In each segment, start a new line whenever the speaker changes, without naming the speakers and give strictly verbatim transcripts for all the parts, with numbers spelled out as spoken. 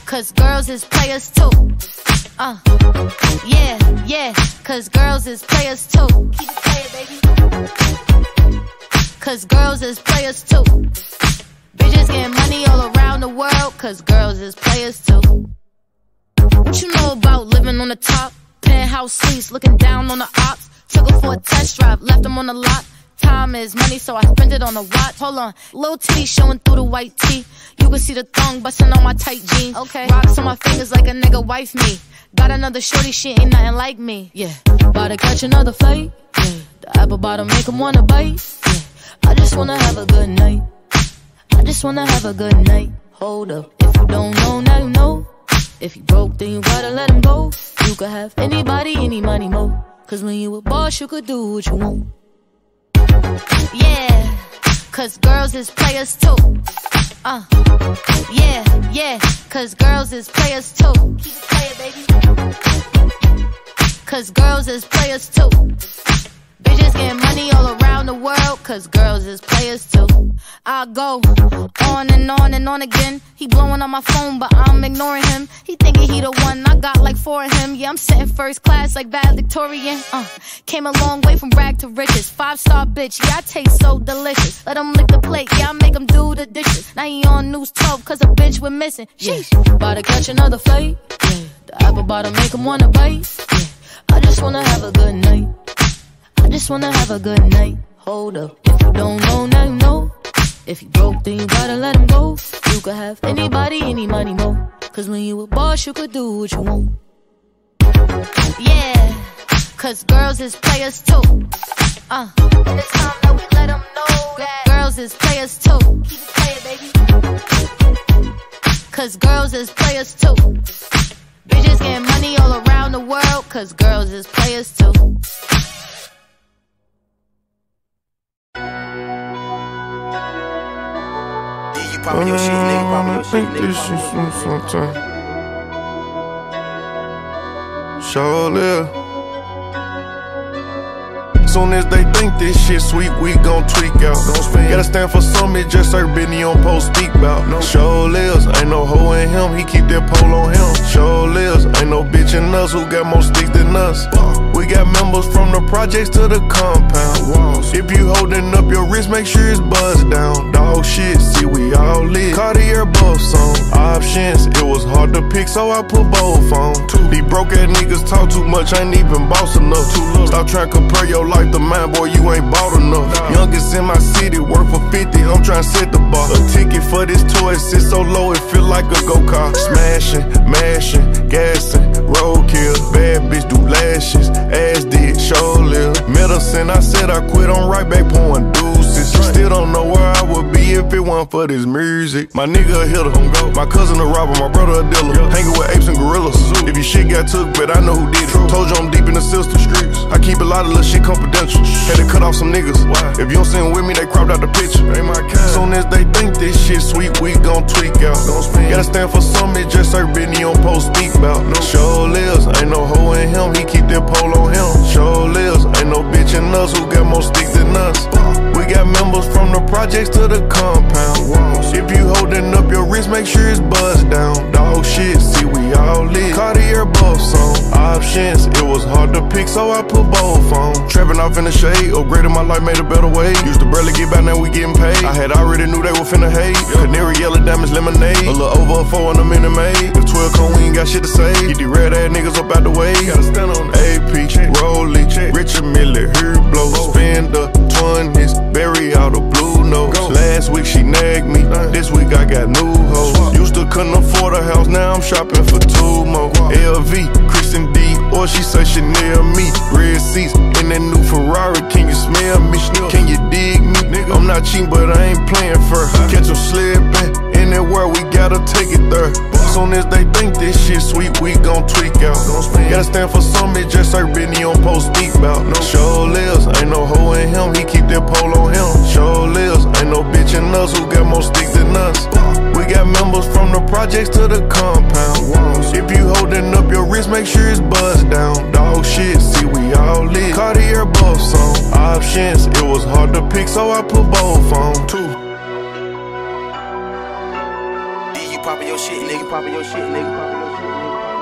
cause girls is players too. Uh, yeah, yeah, cause girls is players too. Keep it playing, baby. Cause girls is players too. Bitches getting money all around the world, cause girls is players too. What you know about living on the top? Penthouse suites, looking down on the ops. Took her for a test drive, left them on the lot. Time is money, so I spent it on a watch. Hold on, little titty showing through the white tee. You can see the thong bussin on my tight jeans. Okay, rocks on my fingers like a nigga wife me. Got another shorty, she ain't nothing like me. Yeah, about to catch another flight. Yeah, the apple bottom make him wanna bite. Yeah, I just wanna have a good night. I just wanna have a good night. Hold up, if you don't know, now you know. If you broke, then you gotta let him go. You could have anybody, any money, mo. Cause when you a boss, you could do what you want. Yeah, cause girls is players too. Uh, yeah, yeah, cause girls is players too. Keep it playing, baby. Cause girls is players too. Bitches getting money all around the world, cause girls is players too. I go on and on and on again. He blowing on my phone, but I'm ignoring him. He thinking he the one, I got like four of him. Yeah, I'm sitting first class like valedictorian. Uh, came a long way from rag to riches. Five star bitch, yeah, I taste so delicious. Let him lick the plate, yeah, I make him do the dishes. Now he on news twelve, cause a bitch went missing. Sheesh, yeah. About to catch another flight. Yeah, the apple bottom make him wanna bite. Yeah, I just wanna have a good night. I just wanna have a good night. Hold up, if you don't know, now you know. If you broke, then you gotta let him go. You could have anybody, any money, mo. Cause when you a boss, you could do what you want. Yeah, cause girls is players too. Uh, and it's time that we let them know that girls is players too. Keep it playing, baby. Cause girls is players too. Bitches getting money all around the world, cause girls is players too.
Pop your shit, nigga. Pop your shit, nigga.
This shit from sometime. Surely. Soon as they think this shit sweet, we gon' tweak out. Gotta stand for something, just like Benny on post speak bout. No. Show lives, ain't no hoe in him, he keep that pole on him. Show lives, ain't no bitch in us who got more sticks than us. We got members from the projects to the compound. If you holding up your wrist, make sure it's buzzed down. Dog shit, see we all lit. Cartier buffs on options, it was hard to pick, so I put both on. These broke ass niggas talk too much, ain't even boss enough. Stop trying to compare your life to mine, boy, you ain't bought enough. Youngest in my city, work for fifty, I'm trying to set the bar. A ticket for this toy sits so low, it feel like a go-kart. Smashing, mashing, gassing, roadkill. Bad bitch do lashes, ass did, show live. Medicine, I said I quit, I'm right back pouring deuces. Still don't know where I would be if it wasn't for this music. My nigga a hitter, my cousin a robber, my brother a dealer. Hanging with apes and gorillas. If your shit got took, but I know who did it. Told you I'm deep in the system. I keep a lot of little shit confidential. Had to cut off some niggas. If you don't sing with me, they cropped out the picture. Soon as they think this shit sweet, we gon' tweak out. Gotta stand for something, just like Benny on post speak bout. Show lives, ain't no hoe in him, he keep that pole on him. Show lives, ain't no bitch in us who got more sticks than us. We got members from the projects to the compound. If you holding up your wrist, make sure it's buzzed down. Dog shit, see we all lit. Cartier buffs on options, it was hard to pick, so I put both on. Trapping off in the shade, upgraded my life, made a better way. Used to barely get by, now we getting paid. I had already knew they were finna hate. Canary yellow diamonds, lemonade. A little over a four in a minute made. If twelve come, we ain't got shit to say. Get these red ass niggas up out the way. Gotta stand on A P, Rolly, Richard Miller, here blow. Spend the twenties, bury all the blue notes. Last week she nagged me, this week I got new hoes. Used to couldn't afford a house, now I'm shopping for two more. L V, Christian D, or she say she near me. Red seats in that new Ferrari, can you smell me? Can you dig me? I'm not cheating, but I ain't playing first. Catch them slipping, anywhere we gotta take it there. Soon as they think this shit sweet, we gon' tweak out. Gotta stand for something, just like Benny on post speak bout. Show lives, ain't no hoe in him, he keep that pole on him. Show lives, ain't no bitch in us who got more sticks than us. We got members from the projects to the compound. If you holding up your wrist, make sure it's buzzed down. Dog shit, see we all lit. Cartier buffs on options, it was hard to pick, so I put both on. Two.
D, you poppin' your shit. shit, nigga. Poppin' your shit, nigga. Poppin' your shit, nigga.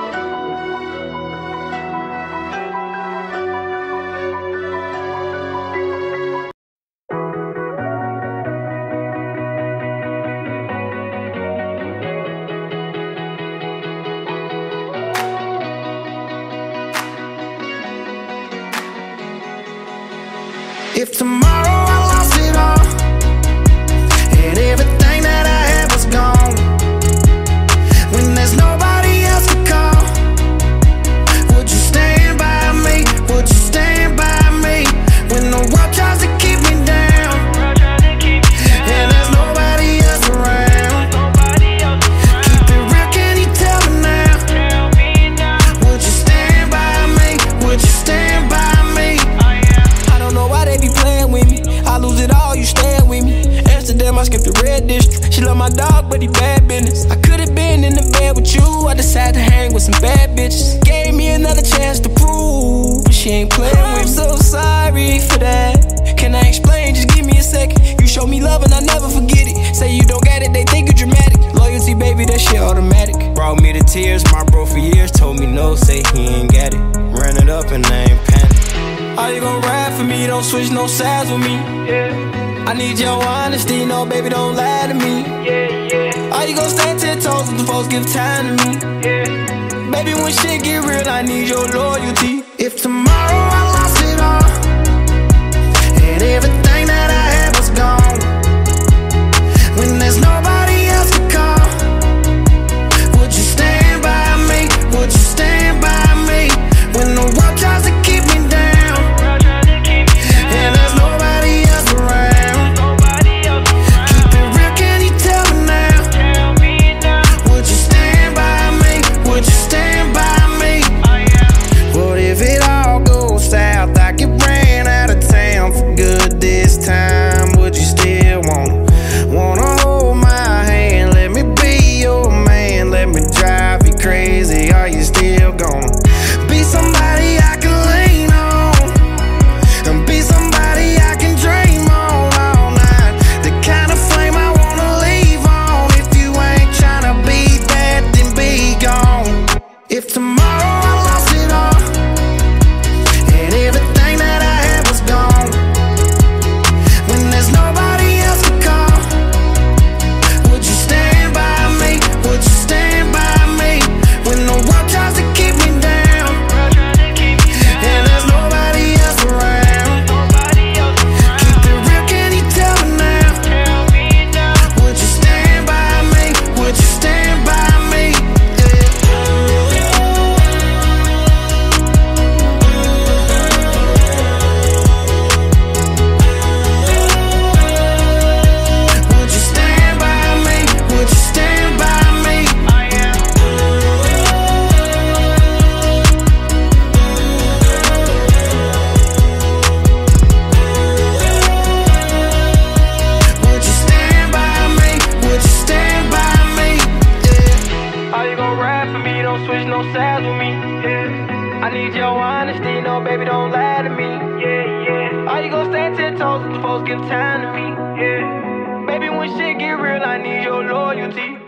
If tomorrow I lost it all, and everything that I had was gone, when there's nobody else to call, would you stand by me? Would you stand by me? When the world tries to keep me down, and there's nobody else around, keep it real, can you tell me now? Would you stand by me? Would you stand by me? I don't know why they be playing with me. I lose it all, you stand with me. Amsterdam, I skipped the red district. She love my dog, but he bad business. I could've been in the bed with you. I decided to hang with some bad bitches. Gave me another chance to prove, but she ain't playing with me. I'm so sorry for that. Can I explain? Just give me a second. You show me love and I never forget it. Say you don't get it, they think you're dramatic. Loyalty, baby, that shit automatic. Brought me to tears, my bro for years told me no, say he ain't got it. Ran it up and I ain't panic. Are you gon' ride for me? Don't switch no sides with me. Yeah. I need your honesty, no baby, don't lie to me. Yeah, yeah. Are you gon' stand ten toes when the folks give time to me? Yeah. Baby, when shit get real, I need your loyalty. If tomorrow I lost it all, and everything that I had was gone, when there's nobody else to call, would you stand by me? Would you stand by me? When the world tries to keep me down, and there's nobody else around, keep it real, can you tell me now? Would you stand by me? Would you stand by me? What if it all goes south? I get ran out of town for good this time. Would you still wanna, wanna hold my hand? Let me be your man, let me drive you crazy. Are you still gonna be somebody I can lean on, and be somebody I can dream on all night? The kind of flame I wanna leave on. If you ain't tryna be that, then be gone. If tomorrow I lost it all, and everything that I had was gone, when there's nobody else to call, would you stand by me? Would you stand by me? When the world tries to keep me down, and there's nobody else around, keep it real, can you tell me now? Would you stand by me? Would you stand by me? Would you stand by me? Would you stand by me? Would you stand by me? Would you stand by me? Yeah. Are you gon' ride for me? Don't switch no sides with me. Yeah. I need your honesty, no baby, don't lie to me. Yeah, yeah. Are you gon' stand ten toes if the folks give time to me? Yeah. Baby, when shit get real, I need your loyalty.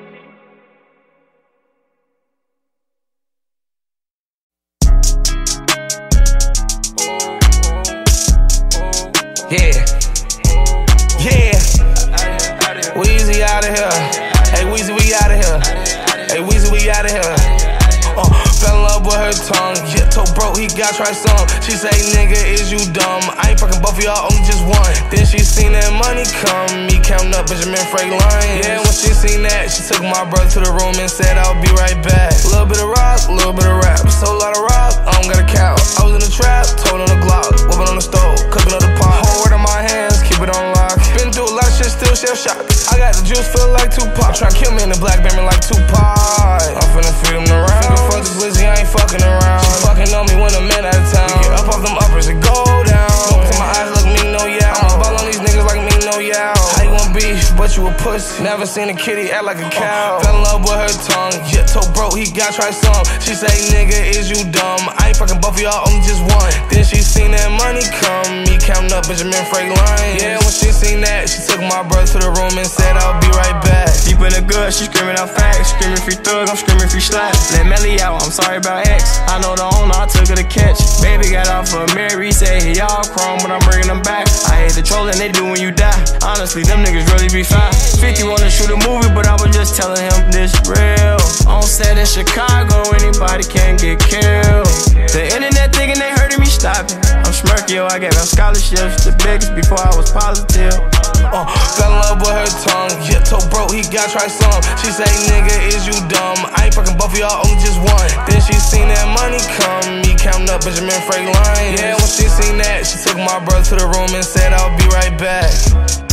Yeah, yeah. Weezy out of here. Hey, Weezy, we out of here. Hey, Weezy, we out of here. Uh, fell in love with her tongue. Yeah, told bro he got try some. She say, nigga, is you dumb? I ain't fucking both of y'all, only just one. Then she seen that money come. Me counting up Benjamin Franklin. Yeah, when she seen that, she took my brother to the room and said, I'll be right back. Little bit of rock, little bit of rap. So a lot of rock, I don't got a count. I was in the trap, told on the Glock, whipping on the stove, cooking up the pot. Whole word in my hands, keep it on lock. Been through a lot of shit, still shell shock. I got the juice, feel like Tupac. Tryna kill me in the black Benjamin like Tupac. I'm finna feed him around. Finna fuck this Lizzie, I ain't fucking around. She fucking on me when I'm in out of town. Get up off them uppers and go down. Smoke to my eyes, look me no yeah. I'ma ball on these niggas like me no yeah. How you want beef, but you a pussy? pussy. Never seen a kitty act like a cow. Fell in love with her tongue. Yeah, told bro he got try some. She say, nigga, is you dumb? I ain't fucking both of y'all, only just one. Then she seen that money come. Me counting up Benjamin Franklin. Yeah, when she seen that, she took my brother to the room and said, I'll be right back.
Deep in the good, she screaming out facts. Screaming free thug, I'm screaming free slap. Let Melly out, I'm sorry about X. I know the owner, I took her to catch. Baby got off of Mary, say he all chrome, but I'm bringing them back. I hate the trolling they do when you die. Honestly, them niggas really be fine. fifty wanna shoot a movie, but I was just telling him this real. On set in Chicago, anybody can get killed. The internet thinking they hurting me, stopping. I'm smirky, yo, I gave out scholarships, the biggest before I was positive.
Uh, fell in love with her tongue. Yeah, told bro he got try some. She say, nigga, is you dumb? I ain't fucking both of y'all, only just one. Then she seen that money come. Me counting up Benjamin Franklin. Yeah, when she seen that, she took my brother to the room and said, I'll be right back.